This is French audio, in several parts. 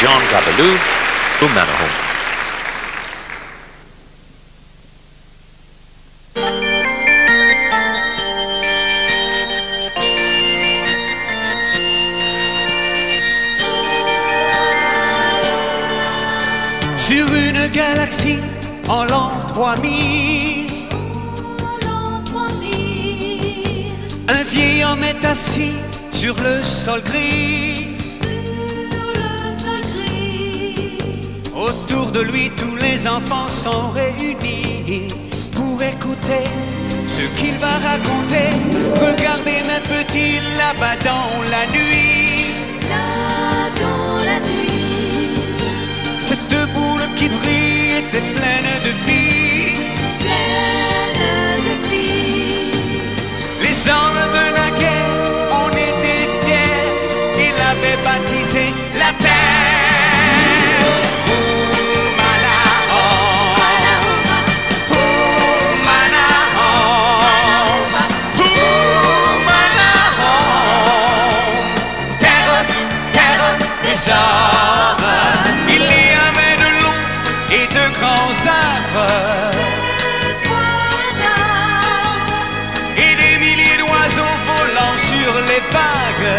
Jean Gabelou, Umanahoe. Sur une galaxie en l'an 3000, un vieil homme est assis sur le sol gris. Autour de lui, tous les enfants sont réunis pour écouter ce qu'il va raconter. Regardez mes petits là-bas dans la nuit. Là dans la nuit, Cette boule qui brille était pleine de vie. pleine de vie. Les hommes de la guerre, on était fiers. Ils l'avaient baptisé la terre. Il y avait de longs et de grands arbres et des milliers d'oiseaux volant sur les vagues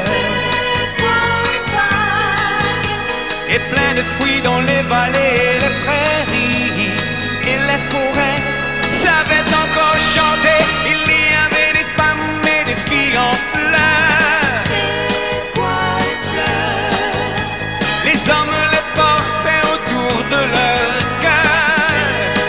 et plein de fruits dans les vallées et les prairies et les forêts savaient encore chanter. Il y avait des femmes et des filles en fleurs. Les hommes les portaient autour de leur cœur.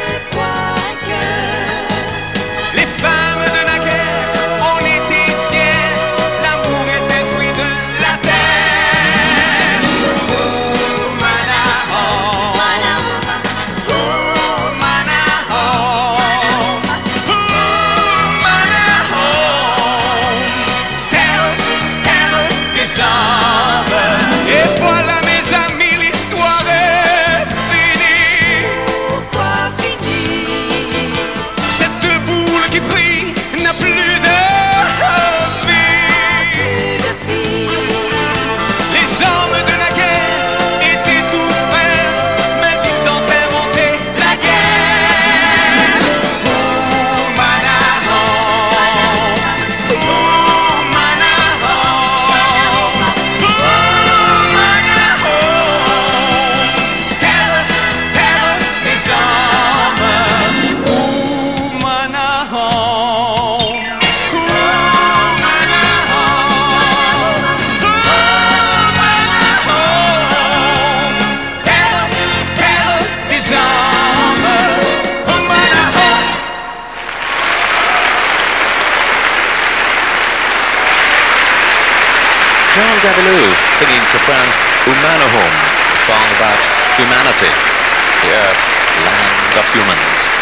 Les femmes de la guerre, on était fiers. L'amour était fruit de la terre. Umanahoe, Umanahoe, terre, terre des hommes. Et voilà mes amis, l'histoire est finie. Pourquoi finir? Cette boule qui brille n'a plus de vie. Plus de vie. Les hommes de la guerre étaient tous frères, mais ils tentaient monter la guerre. Umanahoe, Umanahoe, terre, terre des hommes. Umanahoe, terre, terre des hommes. Umanahoe. Jean Gabelou singing for France Umanahoe, a song about humanity, the earth, land of humans.